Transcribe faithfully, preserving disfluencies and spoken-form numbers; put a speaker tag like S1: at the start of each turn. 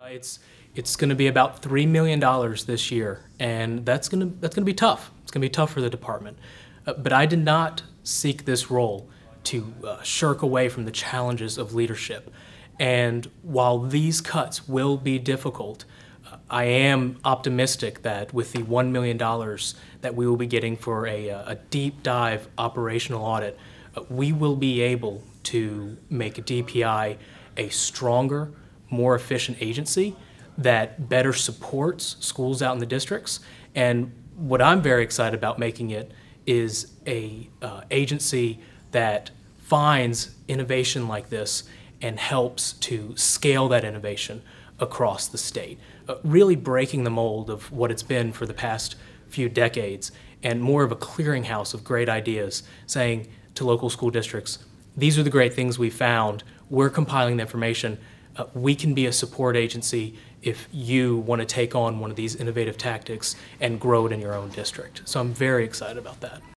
S1: It's it's going to be about three million dollars this year, and that's going to that's going to be tough. It's going to be tough for the department. Uh, but I did not seek this role to uh, shirk away from the challenges of leadership. And while these cuts will be difficult, uh, I am optimistic that with the one million dollars that we will be getting for a, a deep dive operational audit, uh, we will be able to make D P I a stronger, more efficient agency that better supports schools out in the districts. And what I'm very excited about making it is a uh, agency that finds innovation like this and helps to scale that innovation across the state, uh, really breaking the mold of what it's been for the past few decades, and more of a clearinghouse of great ideas, saying to local school districts, these are the great things we found, we're compiling the information, uh, we can be a support agency if you want to take on one of these innovative tactics and grow it in your own district. So I'm very excited about that.